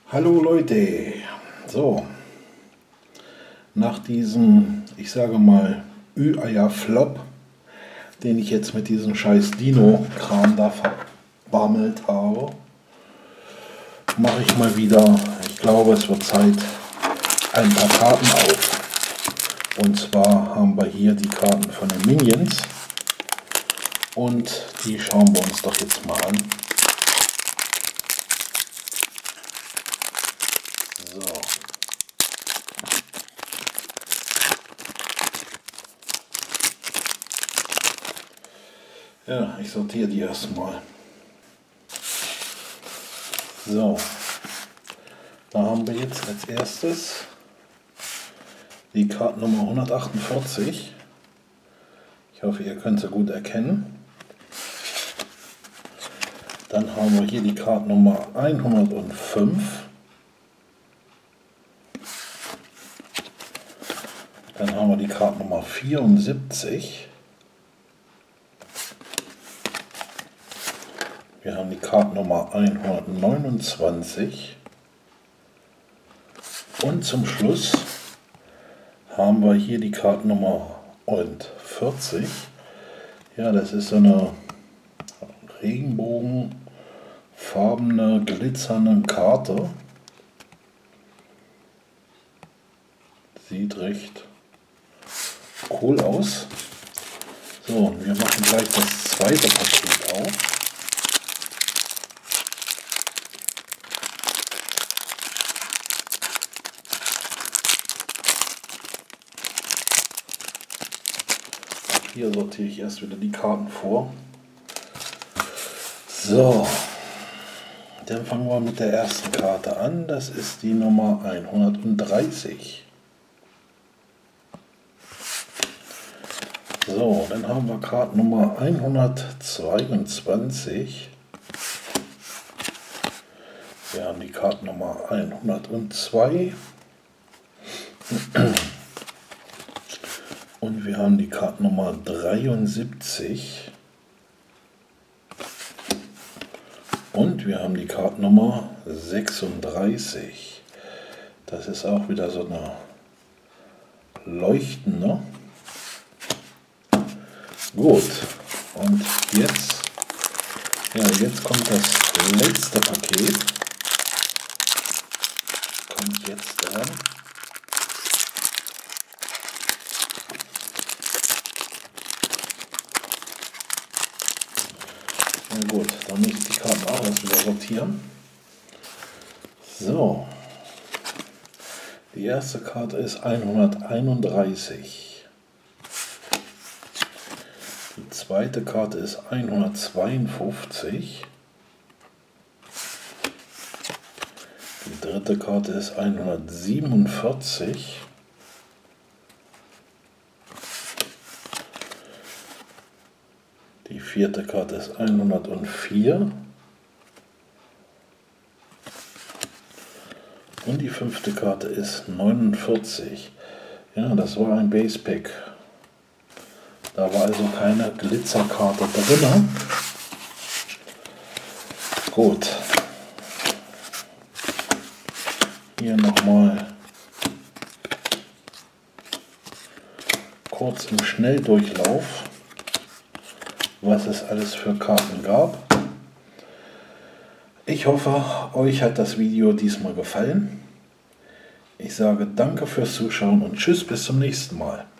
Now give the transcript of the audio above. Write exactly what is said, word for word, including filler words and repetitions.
Hallo Leute, so, nach diesem, ich sage mal, Ü-Eier-Flop, den ich jetzt mit diesem scheiß Dino-Kram da verbammelt habe, mache ich mal wieder, ich glaube es wird Zeit, ein paar Karten auf. Und zwar haben wir hier die Karten von den Minions und die schauen wir uns doch jetzt mal an. So. Ja, ich sortiere die erstmal. So. Da haben wir jetzt als erstes die Kartennummer hundertachtundvierzig. Ich hoffe, ihr könnt sie gut erkennen. Dann haben wir hier die Kartennummer hundertfünf. Dann haben wir die Kartennummer vierundsiebzig. Wir haben die Kartennummer hundertneunundzwanzig. Und zum Schluss haben wir hier die Kartennummer vierzig. Ja, das ist so eine regenbogenfarbene, glitzernde Karte. Sieht recht cool aus. So, wir machen gleich das zweite Paket auf. Hier sortiere ich erst wieder die Karten vor. So, dann fangen wir mit der ersten Karte an. Das ist die Nummer hundertdreißig. So, dann haben wir Kartennummer hundertzweiundzwanzig. Wir haben die Kartennummer hundertzwei. Und wir haben die Kartennummer dreiundsiebzig. Und wir haben die Kartennummer sechsunddreißig. Das ist auch wieder so eine leuchtende. Gut, und jetzt, ja, jetzt kommt das letzte Paket. Kommt jetzt dran. Na gut, dann muss ich die Karten auch erst wieder sortieren. So, die erste Karte ist hunderteinunddreißig. Die zweite Karte ist hundertzweiundfünfzig. Die dritte Karte ist hundertsiebenundvierzig. Die vierte Karte ist hundertvier. Und die fünfte Karte ist neunundvierzig. Ja, das war ein Base Pack. Da war also keine Glitzerkarte drin. Gut. Hier nochmal kurz im Schnelldurchlauf, was es alles für Karten gab. Ich hoffe, euch hat das Video diesmal gefallen. Ich sage danke fürs Zuschauen und tschüss, bis zum nächsten Mal.